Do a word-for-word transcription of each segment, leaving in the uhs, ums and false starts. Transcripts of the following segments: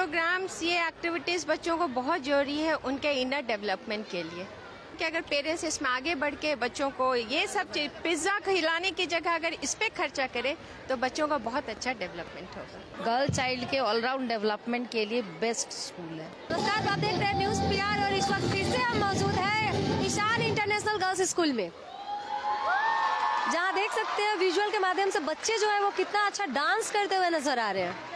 Programmes, ये activities बच्चों को बहुत ज़रूरी है उनके इनर डेवलपमेंट के लिए, कि अगर पेरेंट्स इसमें आगे बढ़ के बच्चों को ये सब चीज़ पिज़्ज़ा खिलाने की जगह अगर इस पे खर्चा करे तो बच्चों का बहुत अच्छा डेवलपमेंट होगा। गर्ल चाइल्ड के ऑलराउंड डेवलपमेंट के लिए बेस्ट स्कूल है। नमस्कार, आप देख रहे हैं न्यूज़ पीआर और इस वक्त फिर से हम मौजूद हैं ईशान इंटरनेशनल गर्ल्स स्कूल में, जहां देख सकते हैं विजुअल के माध्यम से बच्चे जो है वो कितना अच्छा डांस करते हुए नजर आ रहे हैं।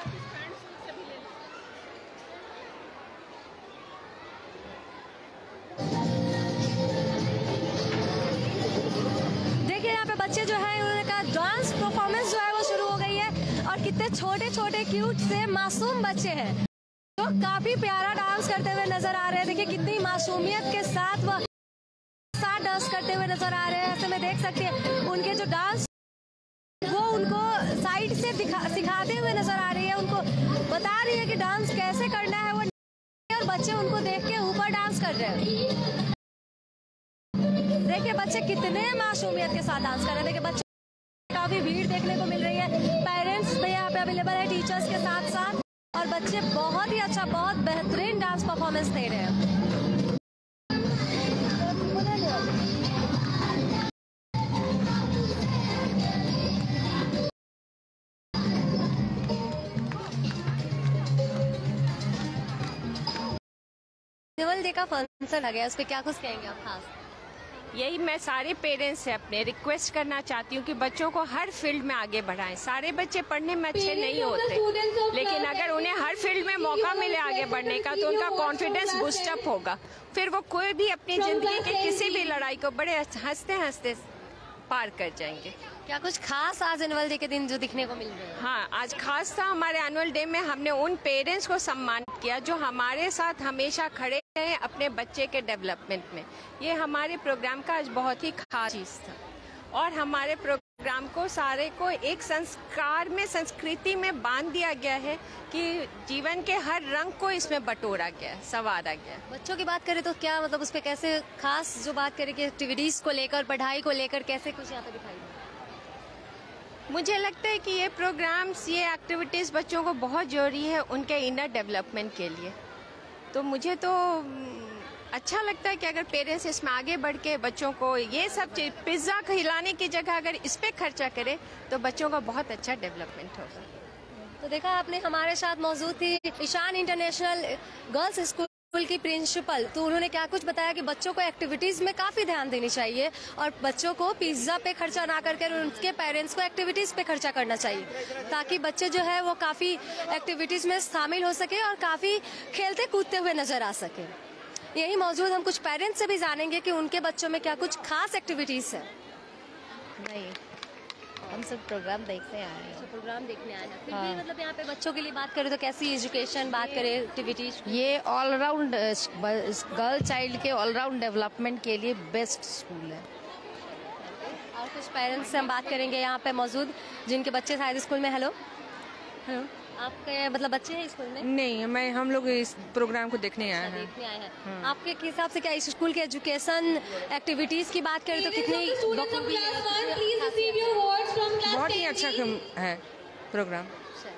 देखिए यहाँ पे बच्चे जो है उनका डांस परफॉर्मेंस जो है वो शुरू हो गई है और कितने छोटे छोटे क्यूट से मासूम बच्चे हैं जो तो काफी प्यारा डांस करते हुए नजर आ रहे हैं। देखिए कितनी मासूमियत के साथ वह साथ डांस करते हुए नजर आ रहे हैं। ऐसे में देख सकते हैं उनके जो डांस वो उनको साइड से दिखा सिखाते हुए नजर आ रही है, उनको बता रही है कि डांस कैसे करना है वो, और बच्चे उनको देख के ऊपर डांस कर रहे हैं। देखिए बच्चे कितने मासूमियत के साथ डांस कर रहे हैं। देखिए बच्चे काफी भीड़ देखने को मिल रही है, पेरेंट्स भी यहाँ पे अवेलेबल है टीचर्स के साथ साथ, और बच्चे बहुत ही अच्छा बहुत बेहतरीन डांस परफॉर्मेंस दे रहे हैं। एनुअल डे का फंक्शन आ गया, उस पर क्या कुछ कहेंगे आप खास? यही मैं सारे पेरेंट्स से अपने रिक्वेस्ट करना चाहती हूँ कि बच्चों को हर फील्ड में आगे बढ़ाएं। सारे बच्चे पढ़ने में अच्छे नहीं होते, लेकिन अगर उन्हें हर फील्ड में मौका मिले आगे बढ़ने का तो उनका कॉन्फिडेंस बूस्टअप होगा, फिर वो कोई भी अपनी जिंदगी के किसी भी लड़ाई को बड़े हंसते हंसते पार कर जाएंगे। क्या कुछ खास आज एनुअल डे के दिन जो दिखने को मिल रहा है? हाँ, आज खास था। हमारे एनुअल डे में हमने उन पेरेंट्स को सम्मानित किया जो हमारे साथ हमेशा खड़े हैं अपने बच्चे के डेवलपमेंट में। ये हमारे प्रोग्राम का आज बहुत ही खास चीज था, और हमारे प्रोग्राम को सारे को एक संस्कार में, संस्कृति में बांध दिया गया है कि जीवन के हर रंग को इसमें बटोरा गया है, संवारा गया है। बच्चों की बात करें तो क्या मतलब उस पर कैसे खास जो बात करें कि एक्टिविटीज को लेकर, पढ़ाई को लेकर कैसे कुछ यहाँ पे दिखाई दे? मुझे लगता है कि ये प्रोग्राम्स, ये एक्टिविटीज़ बच्चों को बहुत ज़रूरी है उनके इनर डेवलपमेंट के लिए। तो मुझे तो अच्छा लगता है कि अगर पेरेंट्स इसमें आगे बढ़ के बच्चों को ये सब चीज़ पिज़्ज़ा खिलाने की जगह अगर इस पे खर्चा करे तो बच्चों का बहुत अच्छा डेवलपमेंट होगा। तो देखा आपने, हमारे साथ मौजूद थी ईशान इंटरनेशनल गर्ल्स स्कूल की प्रिंसिपल। तो उन्होंने क्या कुछ बताया कि बच्चों को एक्टिविटीज में काफी ध्यान देनी चाहिए और बच्चों को पिज्जा पे खर्चा ना करके उनके पेरेंट्स को एक्टिविटीज पे खर्चा करना चाहिए, ताकि बच्चे जो है वो काफी एक्टिविटीज में शामिल हो सके और काफी खेलते कूदते हुए नजर आ सके। यही मौजूद हम कुछ पेरेंट्स से भी जानेंगे कि उनके बच्चों में क्या कुछ खास एक्टिविटीज है। नहीं, हम सब प्रोग्राम देखने आए हैं। प्रोग्राम देखने आए हैं, फिर भी मतलब यहाँ पे बच्चों के लिए बात करें तो कैसी एजुकेशन, बात करें एक्टिविटीज? ये ऑलराउंड गर्ल चाइल्ड के ऑलराउंड डेवलपमेंट के लिए बेस्ट स्कूल है। और कुछ पेरेंट्स से हम बात करेंगे यहाँ पे मौजूद जिनके बच्चे शायद स्कूल में। हेलो हेलो, आपके मतलब बच्चे हैं स्कूल में? नहीं, मैं हम लोग इस प्रोग्राम को देखने आए हैं। देखने आए हैं। आपके हिसाब से क्या इस स्कूल के एजुकेशन एक्टिविटीज की बात करें तो कितनी बखूबी है? बहुत ही अच्छा है प्रोग्राम।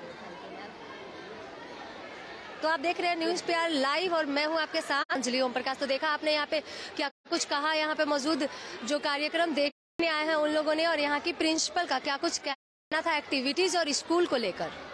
तो आप देख रहे हैं न्यूज़ पीआर लाइव और मैं हूं आपके साथ अंजलि ओम प्रकाश। तो देखा आपने यहाँ पे क्या कुछ कहा, यहाँ पे मौजूद जो कार्यक्रम देखने आए हैं उन लोगों ने, और यहाँ की प्रिंसिपल का क्या कुछ कहना था एक्टिविटीज और स्कूल को लेकर।